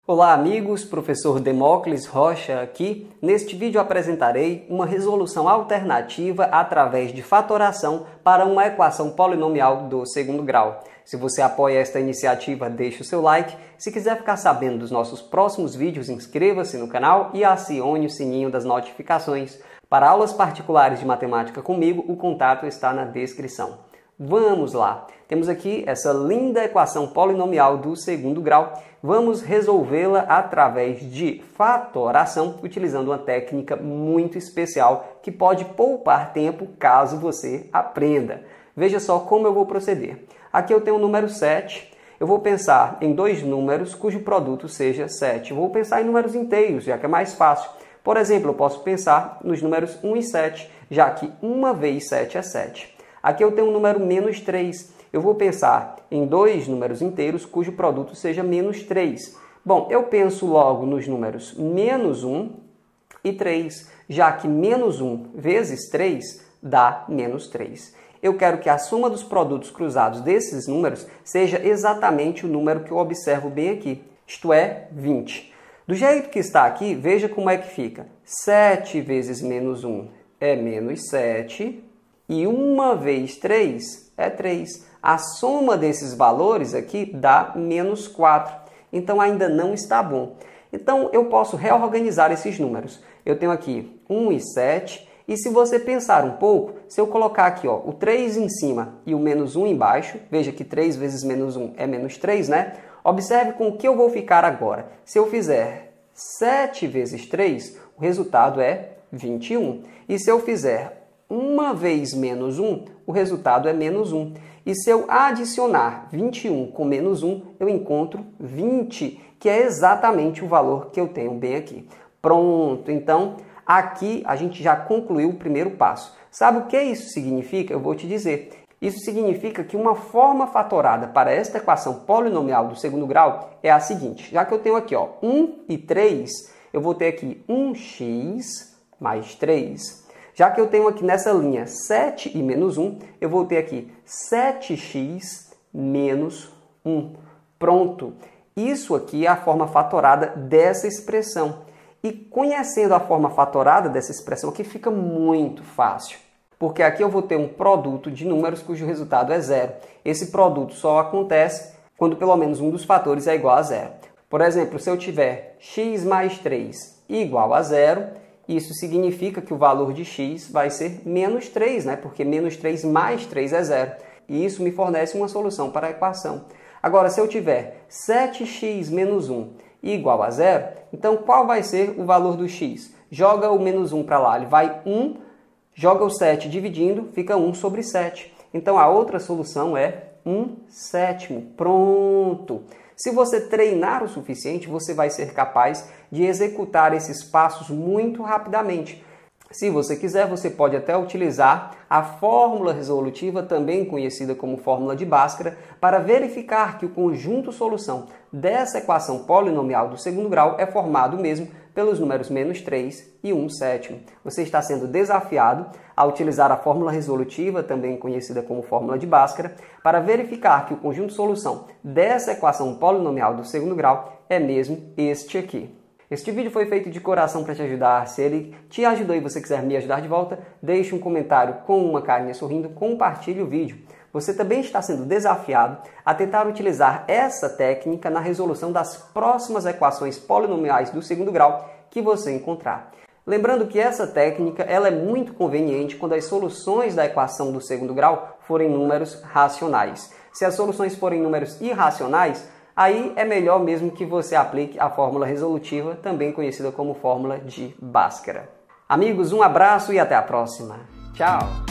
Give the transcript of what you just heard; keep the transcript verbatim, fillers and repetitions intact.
Olá amigos, professor Demócles Rocha aqui. Neste vídeo apresentarei uma resolução alternativa através de fatoração para uma equação polinomial do segundo grau. Se você apoia esta iniciativa, deixe o seu like. Se quiser ficar sabendo dos nossos próximos vídeos, inscreva-se no canal e acione o sininho das notificações. Para aulas particulares de matemática comigo, o contato está na descrição. Vamos lá! Temos aqui essa linda equação polinomial do segundo grau. Vamos resolvê-la através de fatoração, utilizando uma técnica muito especial que pode poupar tempo caso você aprenda. Veja só como eu vou proceder. Aqui eu tenho o número sete. Eu vou pensar em dois números cujo produto seja sete. Eu vou pensar em números inteiros, já que é mais fácil. Por exemplo, eu posso pensar nos números um e sete, já que uma vezes sete é sete. Aqui eu tenho o número menos três. Eu vou pensar em dois números inteiros cujo produto seja menos três. Bom, eu penso logo nos números menos um e três, já que menos um vezes três dá menos três. Eu quero que a soma dos produtos cruzados desses números seja exatamente o número que eu observo bem aqui, isto é, vinte. Do jeito que está aqui, veja como é que fica. sete vezes menos um é menos sete. E uma vezes três é três. A soma desses valores aqui dá menos quatro. Então ainda não está bom. Então eu posso reorganizar esses números. Eu tenho aqui um e sete. E se você pensar um pouco, se eu colocar aqui ó, o três em cima e o menos um embaixo, veja que três vezes menos um é menos três, né? Observe com o que eu vou ficar agora. Se eu fizer sete vezes três, o resultado é vinte e um. E se eu fizer uma vez menos um, o resultado é menos um. E se eu adicionar vinte e um com menos um, eu encontro vinte, que é exatamente o valor que eu tenho bem aqui. Pronto, então aqui a gente já concluiu o primeiro passo. Sabe o que isso significa? Eu vou te dizer. Isso significa que uma forma fatorada para esta equação polinomial do segundo grau é a seguinte. Já que eu tenho aqui ó, um e três, eu vou ter aqui um x mais três. Já que eu tenho aqui nessa linha sete e menos um, eu vou ter aqui sete x menos um. Pronto! Isso aqui é a forma fatorada dessa expressão. E conhecendo a forma fatorada dessa expressão aqui fica muito fácil. Porque aqui eu vou ter um produto de números cujo resultado é zero. Esse produto só acontece quando pelo menos um dos fatores é igual a zero. Por exemplo, se eu tiver x mais três igual a zero, isso significa que o valor de x vai ser menos três, né? Porque menos três mais três é zero. E isso me fornece uma solução para a equação. Agora, se eu tiver sete x menos um igual a zero, então qual vai ser o valor do x? Joga o menos um para lá, ele vai um, joga o sete dividindo, fica um sobre sete. Então a outra solução é um sétimo. Pronto! Se você treinar o suficiente, você vai ser capaz de executar esses passos muito rapidamente. Se você quiser, você pode até utilizar a fórmula resolutiva, também conhecida como fórmula de Bhaskara, para verificar que o conjunto solução dessa equação polinomial do segundo grau é formado mesmo pelos números menos três e um sétimo. Você está sendo desafiado a utilizar a fórmula resolutiva, também conhecida como fórmula de Bhaskara, para verificar que o conjunto solução dessa equação polinomial do segundo grau é mesmo este aqui. Este vídeo foi feito de coração para te ajudar. Se ele te ajudou e você quiser me ajudar de volta, deixe um comentário com uma carinha sorrindo, compartilhe o vídeo. Você também está sendo desafiado a tentar utilizar essa técnica na resolução das próximas equações polinomiais do segundo grau que você encontrar. Lembrando que essa técnica ela é muito conveniente quando as soluções da equação do segundo grau forem números racionais. Se as soluções forem números irracionais, aí é melhor mesmo que você aplique a fórmula resolutiva, também conhecida como fórmula de Bhaskara. Amigos, um abraço e até a próxima. Tchau!